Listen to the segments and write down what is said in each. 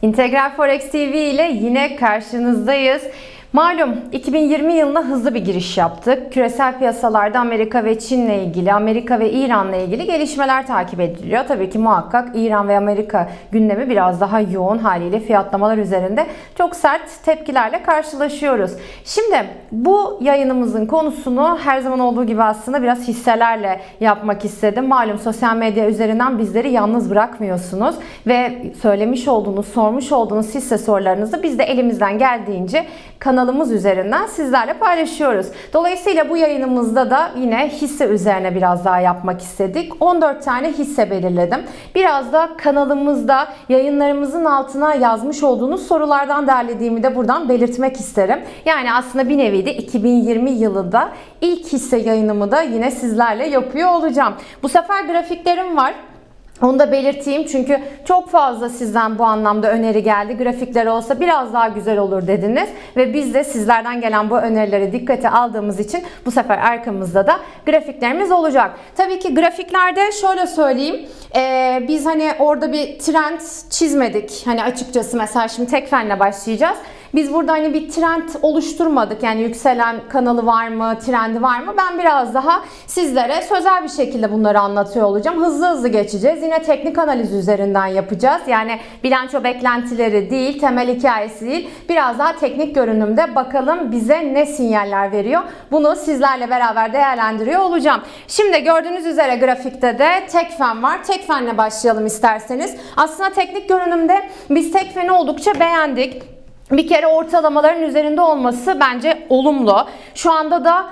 İntegral Forex TV ile yine karşınızdayız. Malum 2020 yılına hızlı bir giriş yaptık. Küresel piyasalarda Amerika ve Çin'le ilgili, Amerika ve İran'la ilgili gelişmeler takip ediliyor. Tabii ki muhakkak İran ve Amerika gündemi biraz daha yoğun, haliyle fiyatlamalar üzerinde çok sert tepkilerle karşılaşıyoruz. Şimdi bu yayınımızın konusunu her zaman olduğu gibi aslında biraz hisselerle yapmak istedim. Malum sosyal medya üzerinden bizleri yalnız bırakmıyorsunuz ve söylemiş olduğunuz, sormuş olduğunuz hisse sorularınızı biz de elimizden geldiğince kanalımız üzerinden sizlerle paylaşıyoruz. Dolayısıyla bu yayınımızda da yine hisse üzerine biraz daha yapmak istedik. 14 tane hisse belirledim. Biraz da kanalımızda yayınlarımızın altına yazmış olduğunuz sorulardan derlediğimi de buradan belirtmek isterim. Yani aslında bir nevi de 2020 yılında ilk hisse yayınımı da yine sizlerle yapıyor olacağım. Bu sefer grafiklerim var. Onu da belirteyim çünkü çok fazla sizden bu anlamda öneri geldi. Grafikler olsa biraz daha güzel olur dediniz ve biz de sizlerden gelen bu önerileri dikkate aldığımız için bu sefer arkamızda da grafiklerimiz olacak. Tabii ki grafiklerde şöyle söyleyeyim, biz hani orada bir trend çizmedik. Hani açıkçası mesela şimdi Tekfen'le başlayacağız. Biz burada hani bir trend oluşturmadık. Yani yükselen kanalı var mı, trendi var mı? Ben biraz daha sizlere sözel bir şekilde bunları anlatıyor olacağım. Hızlı hızlı geçeceğiz. Yine teknik analiz üzerinden yapacağız. Yani bilanço beklentileri değil, temel hikayesi değil. Biraz daha teknik görünümde bakalım bize ne sinyaller veriyor. Bunu sizlerle beraber değerlendiriyor olacağım. Şimdi gördüğünüz üzere grafikte de Tekfen var. Tekfen'le başlayalım isterseniz. Aslında teknik görünümde biz Tekfen'i oldukça beğendik. Bir kere ortalamaların üzerinde olması bence olumlu. Şu anda da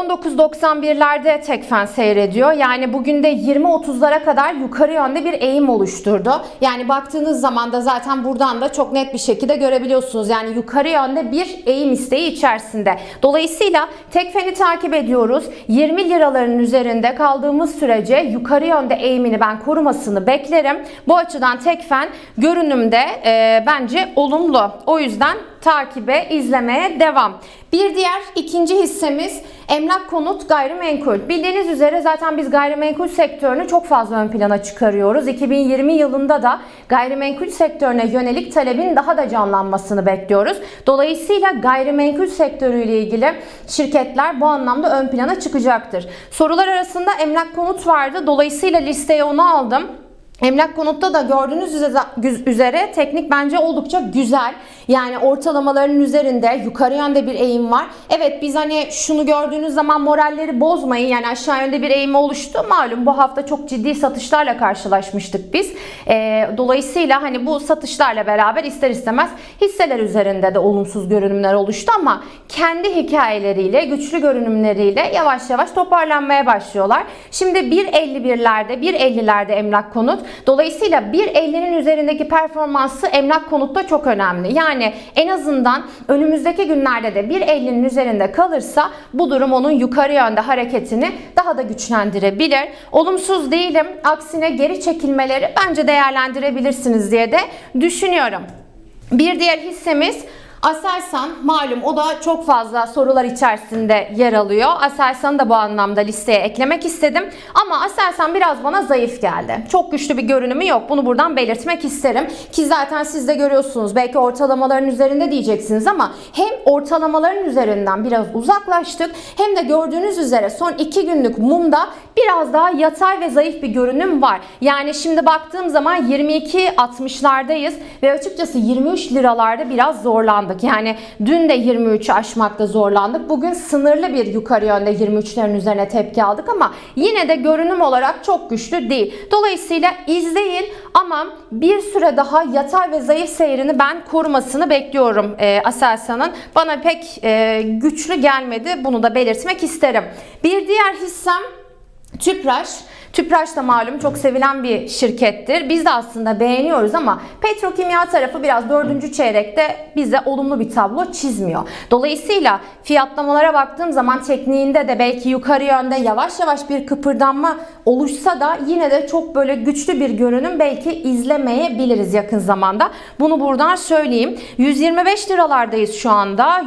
19.91'lerde Tekfen seyrediyor. Yani bugün de 20.30'lara kadar yukarı yönde bir eğim oluşturdu. Yani baktığınız zaman da zaten buradan da çok net bir şekilde görebiliyorsunuz. Yani yukarı yönde bir eğim isteği içerisinde. Dolayısıyla Tekfen'i takip ediyoruz. 20 liraların üzerinde kaldığımız sürece yukarı yönde eğimini ben korumasını beklerim. Bu açıdan Tekfen görünümde bence olumlu. O yüzden takibe, izlemeye devam. Bir diğer ikinci hissemiz Emlak Konut Gayrimenkul. Bildiğiniz üzere zaten biz gayrimenkul sektörünü çok fazla ön plana çıkarıyoruz. 2020 yılında da gayrimenkul sektörüne yönelik talebin daha da canlanmasını bekliyoruz. Dolayısıyla gayrimenkul sektörüyle ilgili şirketler bu anlamda ön plana çıkacaktır. Sorular arasında Emlak Konut vardı. Dolayısıyla listeye onu aldım. Emlak Konut'ta da gördüğünüz üzere teknik bence oldukça güzel. Yani ortalamaların üzerinde yukarı yönde bir eğim var. Evet, biz hani şunu gördüğünüz zaman moralleri bozmayın. Yani aşağı yönde bir eğim oluştu. Malum bu hafta çok ciddi satışlarla karşılaşmıştık biz. Dolayısıyla hani bu satışlarla beraber ister istemez hisseler üzerinde de olumsuz görünümler oluştu ama kendi hikayeleriyle, güçlü görünümleriyle yavaş yavaş toparlanmaya başlıyorlar. Şimdi 1.51'lerde, 1.50'lerde Emlak Konut. Dolayısıyla 1.50'nin üzerindeki performansı Emlak Konut'ta çok önemli. Yani en azından önümüzdeki günlerde de 1.50'nin üzerinde kalırsa bu durum onun yukarı yönde hareketini daha da güçlendirebilir. Olumsuz değilim. Aksine geri çekilmeleri bence değerlendirebilirsiniz diye de düşünüyorum. Bir diğer hissemiz Aselsan. Malum o da çok fazla sorular içerisinde yer alıyor. Aselsan'ı da bu anlamda listeye eklemek istedim. Ama Aselsan biraz bana zayıf geldi. Çok güçlü bir görünümü yok. Bunu buradan belirtmek isterim. Ki zaten siz de görüyorsunuz. Belki ortalamaların üzerinde diyeceksiniz ama hem ortalamaların üzerinden biraz uzaklaştık hem de gördüğünüz üzere son 2 günlük mumda biraz daha yatay ve zayıf bir görünüm var. Yani şimdi baktığım zaman 22.60'lardayız ve açıkçası 23 liralarda biraz zorlandık. Yani dün de 23'ü aşmakta zorlandık. Bugün sınırlı bir yukarı yönde 23'lerin üzerine tepki aldık ama yine de görünüm olarak çok güçlü değil. Dolayısıyla izleyin ama bir süre daha yatay ve zayıf seyrini ben korumasını bekliyorum Aselsan'ın. Bana pek güçlü gelmedi. Bunu da belirtmek isterim. Bir diğer hissem Tüpraş. Tüpraş da malum çok sevilen bir şirkettir. Biz de aslında beğeniyoruz ama petrokimya tarafı biraz 4. çeyrekte bize olumlu bir tablo çizmiyor. Dolayısıyla fiyatlamalara baktığım zaman tekniğinde de belki yukarı yönde yavaş yavaş bir kıpırdanma oluşsa da yine de çok böyle güçlü bir görünüm belki izlemeyebiliriz yakın zamanda. Bunu buradan söyleyeyim. 125 liralardayız şu anda.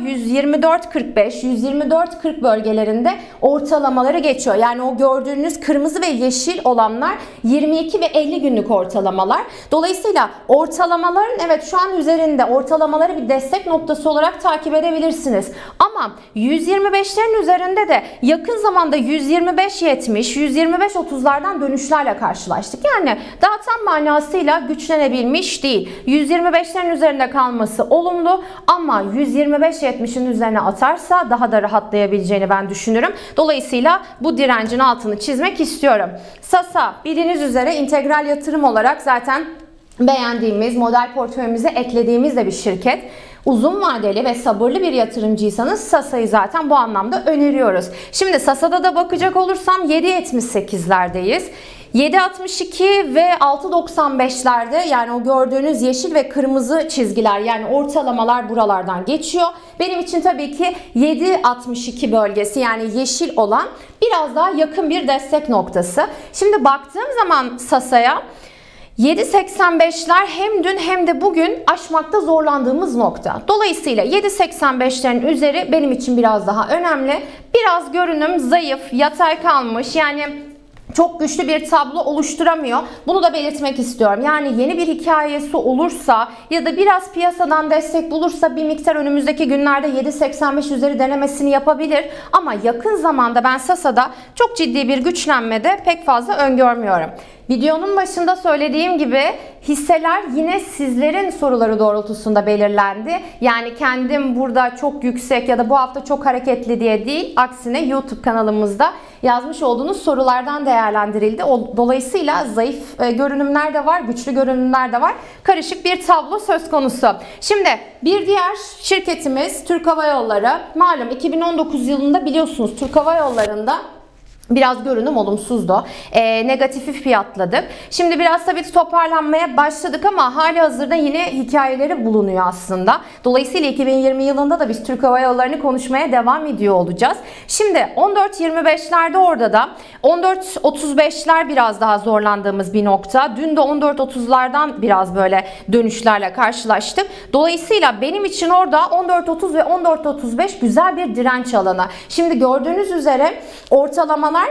124.45, 124.40 bölgelerinde ortalamaları geçiyor. Yani o gördüğünüz kırmızı ve yeşil yeşil olanlar 22 ve 50 günlük ortalamalar. Dolayısıyla ortalamaların evet şu an üzerinde, ortalamaları bir destek noktası olarak takip edebilirsiniz. Ama 125'lerin üzerinde de yakın zamanda 125-70, 125-30'lardan dönüşlerle karşılaştık. Yani daha tam manasıyla güçlenebilmiş değil. 125'lerin üzerinde kalması olumlu ama 125-70'in üzerine atarsa daha da rahatlayabileceğini ben düşünürüm. Dolayısıyla bu direncin altını çizmek istiyorum. Sasa bildiğiniz üzere integral yatırım olarak zaten beğendiğimiz, model portföyümüze eklediğimiz de bir şirket. Uzun vadeli ve sabırlı bir yatırımcıysanız Sasa'yı zaten bu anlamda öneriyoruz. Şimdi Sasa'da da bakacak olursam 7.78'lerdeyiz. 7.62 ve 6.95'lerde, yani o gördüğünüz yeşil ve kırmızı çizgiler, yani ortalamalar buralardan geçiyor. Benim için tabii ki 7.62 bölgesi, yani yeşil olan biraz daha yakın bir destek noktası. Şimdi baktığım zaman Sasa'ya 7.85'ler hem dün hem de bugün aşmakta zorlandığımız nokta. Dolayısıyla 7.85'lerin üzeri benim için biraz daha önemli. Biraz görünüm zayıf, yatay kalmış, yani çok güçlü bir tablo oluşturamıyor. Bunu da belirtmek istiyorum. Yani yeni bir hikayesi olursa ya da biraz piyasadan destek bulursa bir miktar önümüzdeki günlerde 7.85 üzeri denemesini yapabilir. Ama yakın zamanda ben Sasa'da çok ciddi bir güçlenme de pek fazla öngörmüyorum. Videonun başında söylediğim gibi hisseler yine sizlerin soruları doğrultusunda belirlendi. Yani kendim burada çok yüksek ya da bu hafta çok hareketli diye değil, aksine YouTube kanalımızda yazmış olduğunuz sorulardan değerlendirildi. Dolayısıyla zayıf görünümler de var, güçlü görünümler de var. Karışık bir tablo söz konusu. Şimdi bir diğer şirketimiz Türk Hava Yolları. Malum 2019 yılında biliyorsunuz Türk Hava Yolları'nda biraz görünüm olumsuzdu. Negatifi fiyatladık. Şimdi biraz tabii toparlanmaya başladık ama hali hazırda yine hikayeleri bulunuyor aslında. Dolayısıyla 2020 yılında da biz Türk Hava Yolları'nı konuşmaya devam ediyor olacağız. Şimdi 14.25'lerde orada da 14.35'ler biraz daha zorlandığımız bir nokta. Dün de 14.30'lardan biraz böyle dönüşlerle karşılaştık. Dolayısıyla benim için orada 14.30 ve 14.35 güzel bir direnç alanı. Şimdi gördüğünüz üzere ortalamalar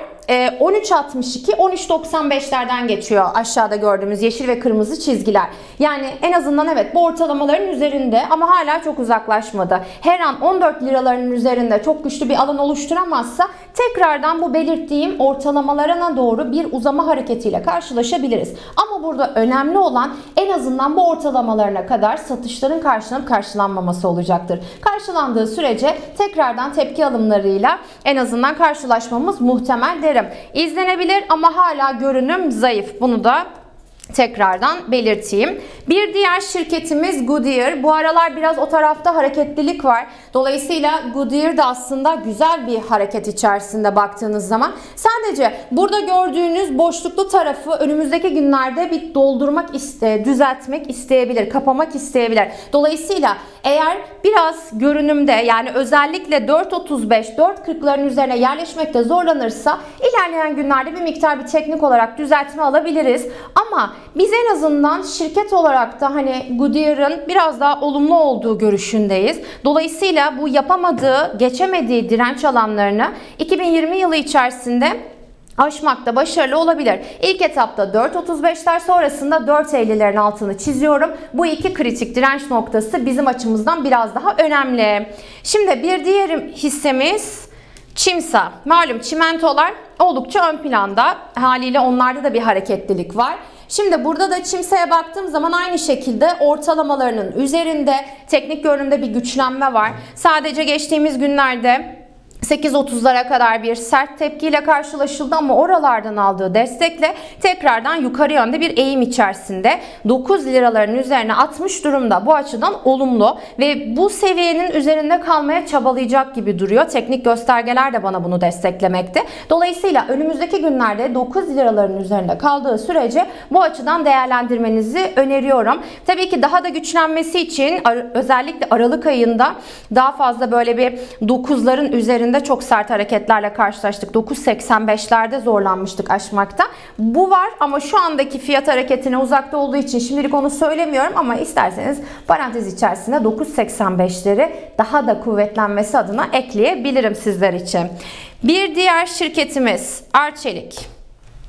13.62, 13.95'lerden geçiyor aşağıda gördüğümüz yeşil ve kırmızı çizgiler. Yani en azından evet bu ortalamaların üzerinde ama hala çok uzaklaşmadı. Her an 14 liraların üzerinde çok güçlü bir alan oluşturamazsa tekrardan bu belirttiğim ortalamalarına doğru bir uzama hareketiyle karşılaşabiliriz. Ama burada önemli olan en azından bu ortalamalarına kadar satışların karşılanıp karşılanmaması olacaktır. Karşılandığı sürece tekrardan tepki alımlarıyla en azından karşılaşmamız muhtemel derim. İzlenebilir ama hala görünüm zayıf. Bunu da tekrardan belirteyim. Bir diğer şirketimiz Goodyear. Bu aralar biraz o tarafta hareketlilik var. Dolayısıyla Goodyear da aslında güzel bir hareket içerisinde baktığınız zaman. Sadece burada gördüğünüz boşluklu tarafı önümüzdeki günlerde bir doldurmak düzeltmek isteyebilir, kapamak isteyebilir. Dolayısıyla eğer biraz görünümde, yani özellikle 4.35, 4.40'ların üzerine yerleşmekte zorlanırsa ilerleyen günlerde bir miktar bir teknik olarak düzeltme alabiliriz. Ama biz en azından şirket olarak da hani Goodyear'ın biraz daha olumlu olduğu görüşündeyiz. Dolayısıyla bu yapamadığı, geçemediği direnç alanlarını 2020 yılı içerisinde aşmakta başarılı olabilir. İlk etapta 4.35'ler, sonrasında 4.50'lerin altını çiziyorum. Bu iki kritik direnç noktası bizim açımızdan biraz daha önemli. Şimdi bir diğer hissemiz Çimsa. Malum çimentolar oldukça ön planda. Haliyle onlarda da bir hareketlilik var. Şimdi burada da Çimsa'ya baktığım zaman aynı şekilde ortalamalarının üzerinde teknik görünümde bir güçlenme var. Sadece geçtiğimiz günlerde 8.30'lara kadar bir sert tepkiyle karşılaşıldı ama oralardan aldığı destekle tekrardan yukarı yönde bir eğim içerisinde 9 liraların üzerine atmış durumda. Bu açıdan olumlu ve bu seviyenin üzerinde kalmaya çabalayacak gibi duruyor. Teknik göstergeler de bana bunu desteklemekte. Dolayısıyla önümüzdeki günlerde 9 liraların üzerinde kaldığı sürece bu açıdan değerlendirmenizi öneriyorum. Tabii ki daha da güçlenmesi için özellikle Aralık ayında daha fazla böyle bir 9'ların üzerinde çok sert hareketlerle karşılaştık. 9.85'lerde zorlanmıştık aşmakta. Bu var ama şu andaki fiyat hareketine uzakta olduğu için şimdilik onu söylemiyorum ama isterseniz parantez içerisinde 9.85'leri daha da kuvvetlenmesi adına ekleyebilirim sizler için. Bir diğer şirketimiz Arçelik.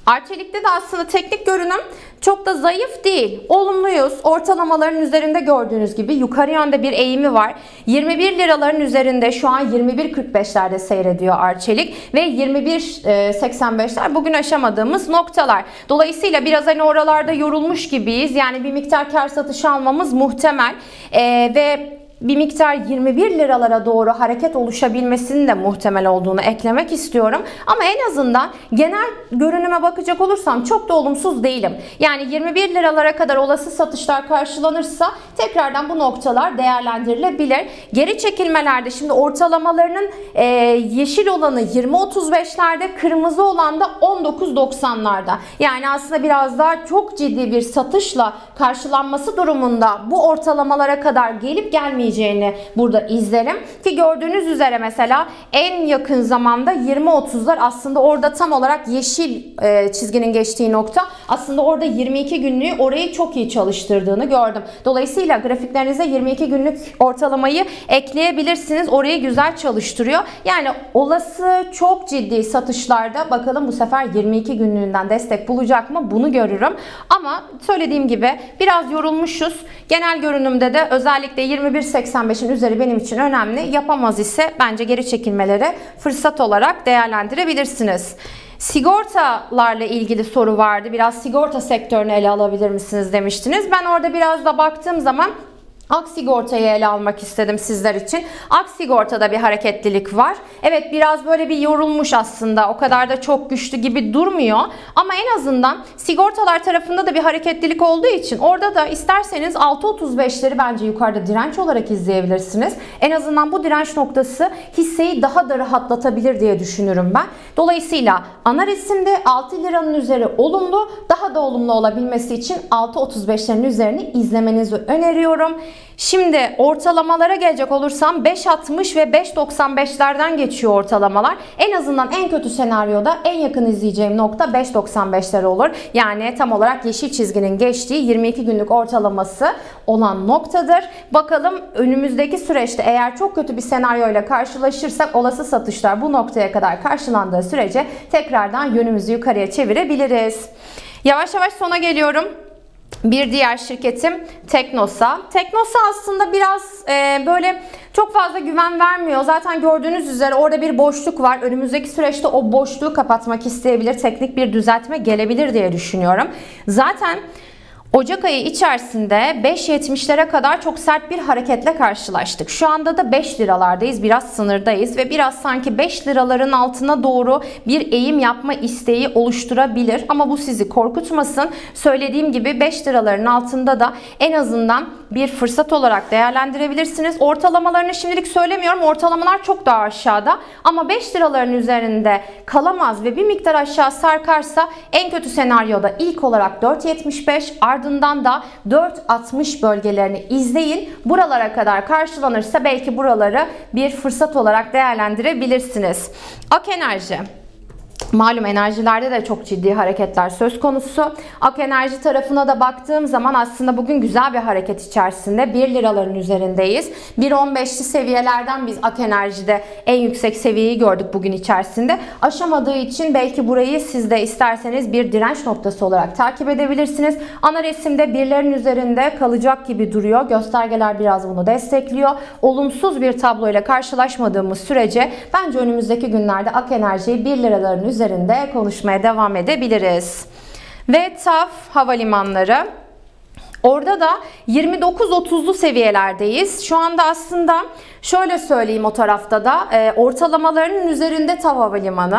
Arçelik'te de aslında teknik görünüm çok da zayıf değil. Olumluyuz. Ortalamaların üzerinde gördüğünüz gibi yukarı yönde bir eğimi var. 21 liraların üzerinde şu an 21.45'lerde seyrediyor Arçelik ve 21.85'ler bugün aşamadığımız noktalar. Dolayısıyla biraz hani oralarda yorulmuş gibiyiz. Yani bir miktar kar satışı almamız muhtemel ve bir miktar 21 liralara doğru hareket oluşabilmesinin de muhtemel olduğunu eklemek istiyorum. Ama en azından genel görünüme bakacak olursam çok da olumsuz değilim. Yani 21 liralara kadar olası satışlar karşılanırsa tekrardan bu noktalar değerlendirilebilir. Geri çekilmelerde şimdi ortalamalarının yeşil olanı 20.35'lerde, kırmızı olan da 19.90'larda. Yani aslında biraz daha çok ciddi bir satışla karşılanması durumunda bu ortalamalara kadar gelip gelmeyeceğini burada izlerim. Ki gördüğünüz üzere mesela en yakın zamanda 20.30'lar aslında orada tam olarak yeşil çizginin geçtiği nokta. Aslında orada 22 günlüğü orayı çok iyi çalıştırdığını gördüm. Dolayısıyla grafiklerinize 22 günlük ortalamayı ekleyebilirsiniz. Orayı güzel çalıştırıyor. Yani olası çok ciddi satışlarda bakalım bu sefer 22 günlüğünden destek bulacak mı? Bunu görürüm. Ama söylediğim gibi biraz yorulmuşuz. Genel görünümde de özellikle 21.85'in üzeri benim için önemli. Yapamaz ise bence geri çekilmeleri fırsat olarak değerlendirebilirsiniz. Sigortalarla ilgili soru vardı. Biraz sigorta sektörünü ele alabilir misiniz demiştiniz. Ben orada biraz da baktığım zaman Ak Sigorta'yı ele almak istedim sizler için. Ak Sigorta'da bir hareketlilik var. Evet, biraz böyle bir yorulmuş aslında. O kadar da çok güçlü gibi durmuyor. Ama en azından sigortalar tarafında da bir hareketlilik olduğu için orada da isterseniz 6.35'leri bence yukarıda direnç olarak izleyebilirsiniz. En azından bu direnç noktası hisseyi daha da rahatlatabilir diye düşünürüm ben. Dolayısıyla ana resimde 6 liranın üzeri olumlu. Daha da olumlu olabilmesi için 6.35'lerin üzerini izlemenizi öneriyorum. Şimdi ortalamalara gelecek olursam 5.60 ve 5.95'lerden geçiyor ortalamalar. En azından en kötü senaryoda en yakın izleyeceğim nokta 5.95'ler olur. Yani tam olarak yeşil çizginin geçtiği 22 günlük ortalaması olan noktadır. Bakalım önümüzdeki süreçte eğer çok kötü bir senaryoyla karşılaşırsak olası satışlar bu noktaya kadar karşılandığı sürece tekrardan yönümüzü yukarıya çevirebiliriz. Yavaş yavaş sona geliyorum. Bir diğer şirketim Teknosa. Teknosa aslında biraz böyle çok fazla güven vermiyor. Zaten gördüğünüz üzere orada bir boşluk var. Önümüzdeki süreçte o boşluğu kapatmak isteyebilir. Teknik bir düzeltme gelebilir diye düşünüyorum. Zaten Ocak ayı içerisinde 5.70'lere kadar çok sert bir hareketle karşılaştık. Şu anda da 5 liralardayız. Biraz sınırdayız ve biraz sanki 5 liraların altına doğru bir eğim yapma isteği oluşturabilir. Ama bu sizi korkutmasın. Söylediğim gibi 5 liraların altında da en azından bir fırsat olarak değerlendirebilirsiniz. Ortalamalarını şimdilik söylemiyorum. Ortalamalar çok daha aşağıda. Ama 5 liraların üzerinde kalamaz ve bir miktar aşağı sarkarsa en kötü senaryoda ilk olarak 4.75, ardından da 4.60 bölgelerini izleyin. Buralara kadar karşılanırsa belki buraları bir fırsat olarak değerlendirebilirsiniz. Ak Enerji. Malum enerjilerde de çok ciddi hareketler söz konusu. Ak Enerji tarafına da baktığım zaman aslında bugün güzel bir hareket içerisinde. 1 liraların üzerindeyiz. 1.15'li seviyelerden biz Ak Enerji'de en yüksek seviyeyi gördük bugün içerisinde. Aşamadığı için belki burayı siz de isterseniz bir direnç noktası olarak takip edebilirsiniz. Ana resimde birlerin üzerinde kalacak gibi duruyor. Göstergeler biraz bunu destekliyor. Olumsuz bir tabloyla karşılaşmadığımız sürece bence önümüzdeki günlerde Ak Enerji'yi 1 liraların üzerinde konuşmaya devam edebiliriz. Ve TAV Havalimanları. Orada da 29-30'lu seviyelerdeyiz. Şu anda aslında şöyle söyleyeyim, o tarafta da ortalamalarının üzerinde TAV Havalimanı.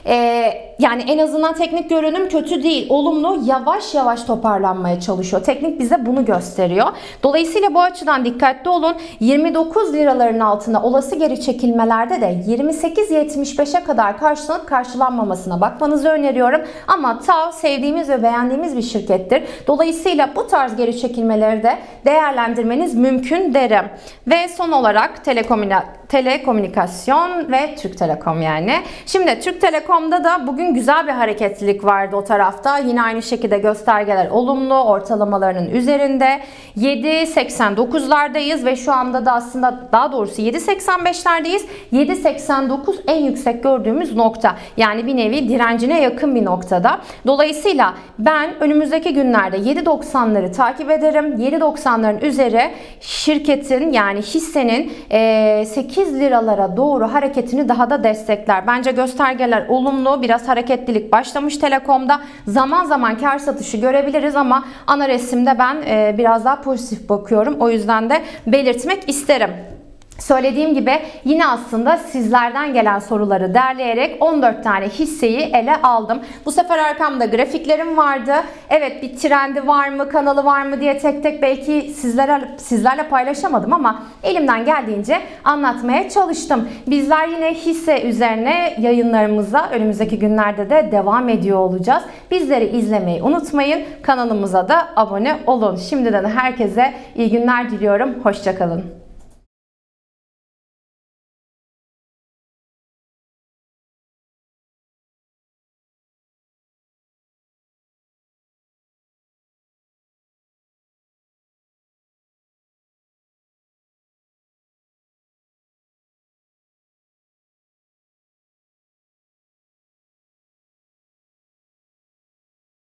Yani en azından teknik görünüm kötü değil. Olumlu, yavaş yavaş toparlanmaya çalışıyor. Teknik bize bunu gösteriyor. Dolayısıyla bu açıdan dikkatli olun. 29 liraların altına olası geri çekilmelerde de 28.75'e kadar karşılanıp karşılanmamasına bakmanızı öneriyorum. Ama TAV sevdiğimiz ve beğendiğimiz bir şirkettir. Dolayısıyla bu tarz geri çekilmeleri de değerlendirmeniz mümkün derim. Ve son olarak Telekomünikasyon ve Türk Telekom yani. Şimdi Türk Telekom'da da bugün güzel bir hareketlilik vardı o tarafta. Yine aynı şekilde göstergeler olumlu, ortalamalarının üzerinde. 7.89'lardayız ve şu anda da aslında daha doğrusu 7.85'lerdeyiz. 7.89 en yüksek gördüğümüz nokta. Yani bir nevi direncine yakın bir noktada. Dolayısıyla ben önümüzdeki günlerde 7.90'ları takip ederim. 7.90'ların üzeri şirketin yani hissenin 8 liralara doğru hareketini daha da destekler. Bence göstergeler olumlu. Biraz hareketlilik başlamış Telekom'da. Zaman zaman kar satışı görebiliriz ama ana resimde ben biraz daha pozitif bakıyorum. O yüzden de belirtmek isterim. Söylediğim gibi yine aslında sizlerden gelen soruları derleyerek 14 tane hisseyi ele aldım. Bu sefer arkamda grafiklerim vardı. Evet, bir trendi var mı, kanalı var mı diye tek tek belki sizlerle paylaşamadım ama elimden geldiğince anlatmaya çalıştım. Bizler yine hisse üzerine yayınlarımıza önümüzdeki günlerde de devam ediyor olacağız. Bizleri izlemeyi unutmayın. Kanalımıza da abone olun. Şimdiden herkese iyi günler diliyorum. Hoşça kalın.